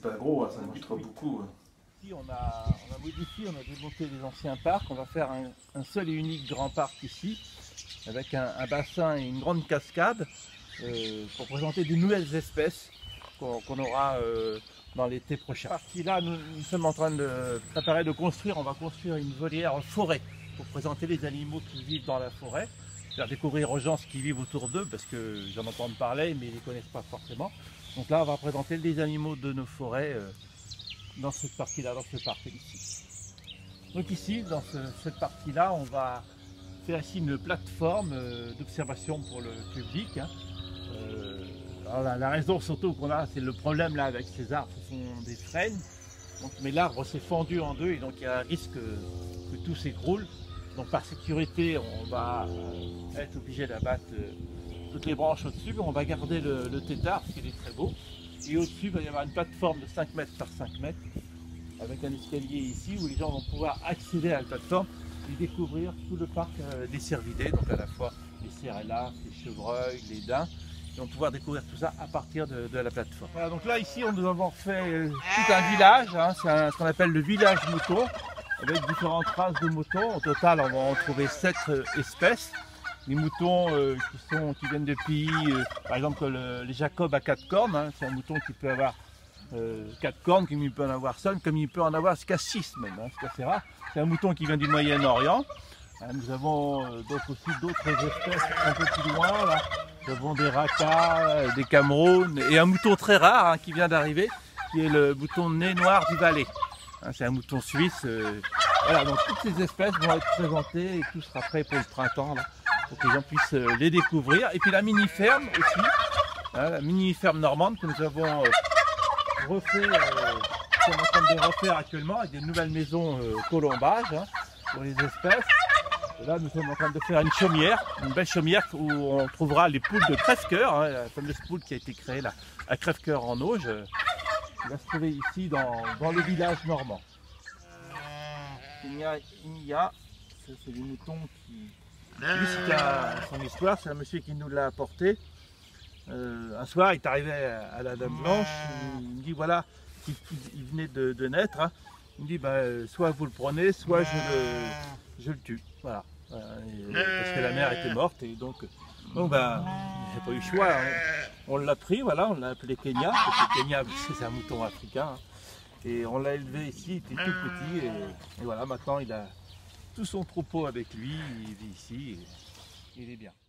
pas gros, hein, ça me coûtera beaucoup. Ici, on a modifié, on a démonté les anciens parcs. On va faire un seul et unique grand parc ici, avec un bassin et une grande cascade, pour présenter de nouvelles espèces qu'on aura dans l'été prochain. Là, nous sommes en train de préparer de construire, on va construire une volière en forêt pour présenter les animaux qui vivent dans la forêt, faire découvrir aux gens ce qui vivent autour d'eux, parce que j'en entends parler, mais ils ne les connaissent pas forcément. Donc là, on va présenter les animaux de nos forêts dans cette partie-là, dans ce parc ici. Donc ici, dans cette partie-là, on va faire ici une plateforme d'observation pour le public. Alors la raison surtout qu'on a, c'est le problème là avec ces arbres, ce sont des frênes. Donc, mais l'arbre s'est fendu en deux et donc il y a un risque que tout s'écroule. Donc par sécurité, on va être obligé d'abattre toutes les branches au-dessus, mais on va garder le tétard parce qu'il est très beau. Et au-dessus, il va y avoir une plateforme de 5 mètres par 5 mètres avec un escalier ici où les gens vont pouvoir accéder à la plateforme et découvrir tout le parc des cervidés, donc à la fois les céréales, les chevreuils, les daims. Ils vont pouvoir découvrir tout ça à partir de la plateforme. Voilà, donc là ici nous avons fait tout un village, hein, c'est ce qu'on appelle le village mouton, avec différentes races de moutons. Au total on va en trouver 7 espèces. Les moutons qui viennent de pays, par exemple les Jacob à 4 cornes, hein, c'est un mouton qui peut avoir 4 cornes, comme il peut en avoir seul, comme il peut en avoir jusqu'à 6 même, hein, c'est assez rare. C'est un mouton qui vient du Moyen-Orient. Nous avons aussi d'autres espèces un peu plus loin. Là. Nous avons des rakas, des Cameroun et un mouton très rare hein, qui vient d'arriver, qui est le mouton nez noir du Valais. Hein, c'est un mouton suisse. Voilà, donc toutes ces espèces vont être présentées et tout sera prêt pour le printemps, là, pour que les gens puissent les découvrir. Et puis la mini-ferme aussi, hein, la mini-ferme normande que nous avons refait, qu'on est en train de refaire actuellement avec des nouvelles maisons colombage hein, pour les espèces. Et là, nous sommes en train de faire une chaumière, une belle chaumière où on trouvera les poules de crève-cœur, hein, la fameuse poule qui a été créée là, à crève-cœur en Auge, qui va se trouver ici dans le village normand. Inia, c'est les moutons qui... Lui, c'était son histoire, c'est un monsieur qui nous l'a apporté. Un soir, il est arrivé à la Dame Blanche, il me dit voilà, il venait de naître, hein. Il me dit bah, soit vous le prenez, soit je le tue. Voilà. Parce que la mère était morte et donc ben, j'ai pas eu le choix. Hein. On l'a pris, voilà, on l'a appelé Kenya, parce que Kenya c'est un mouton africain. Hein. Et on l'a élevé ici, il était tout petit et voilà, maintenant il a tout son troupeau avec lui, il vit ici et il est bien.